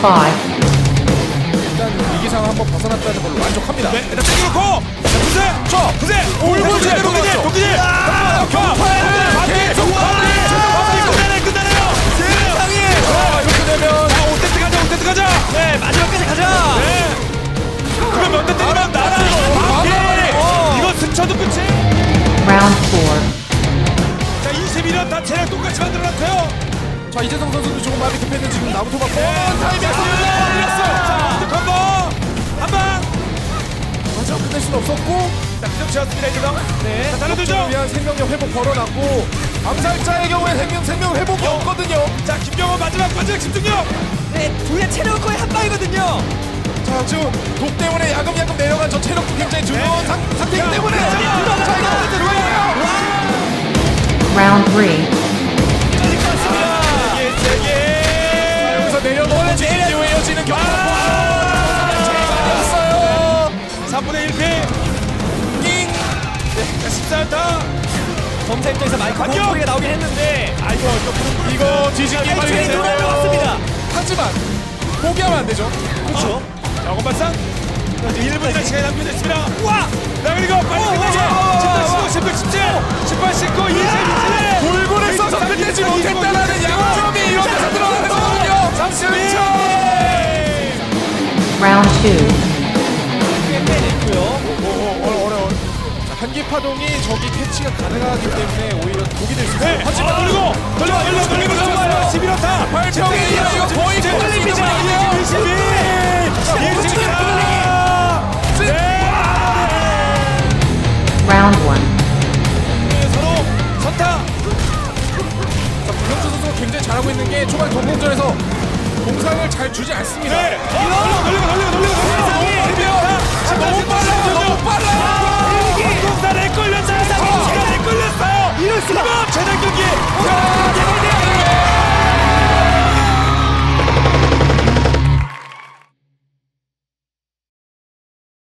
일단 위기상 한번 벗어났다는 걸로 만족합니다. 네, 일단 챙겨놓고 부세 올고 제대로 갔죠. 독기질 끝나네요. 세상에 이렇게 되면 5세트 가자. 네, 마지막까지 가자. 네. 그럼 몇 대 때리면 나라. 이거 스쳐도 끝이. Round 4. 자, 21원 다 체력 똑같이 만들어놨고요. 자 이재성 선수도 조금 마음이 급했는데 지금 나부터가 타이밍 자, 컴보 한방. 마지막 끝낼 수는 없었고 자, 그점 지었습니다 이재성. 네 자, 달려들죠. 역전을 위한 생명력 회복 걸어놨고 암살자의 경우에 생명 회복이 없거든요. 자, 김경호 마지막 집중력. 네, 둘의 체력은 거의 한 방이거든요. 자 지금 독 때문에 야금야금 내려간 저 체력도 굉장히 중요한 상태이기 때문에 자 이거 어쨌든 들어가요. Round 3. 여기서 내려놓은 지지로 이어지는 경기가 제일 3분의 1패. 낑. 자, 14타. 검사 입장에서 마이크 소리가 나오긴 했는데 이거 뒤집기 트레이 말이 또 날라왔습니다. 하지만 포기하면 안 되죠. 그렇죠. 자, 건반상. 1분이나 시간이 남겨졌습니다. 와! 자, 그리고 빨리 끝내게. 17, 16, 17, 18, 19, 20, 21. 골고루 써서 끝내지 못했다라는 양점이 이런 데서 들어가는 거거든요. 32. Round 2. 빼냈고요. 어려워. 한기 파동이 저기 캐치가 가능하기 때문에 오히려 독이 될 수 있어요. 네. 하지만 돌리고 11타. 발평에 이거 거의 폴링이잖아요. 22. Round 1. 서로 선타. 박영수 선수가 굉장히 잘하고 있는 게 초반 동공전에서 공상을 잘 주지 않습니다. 네. 돌리고. 너무 빨라.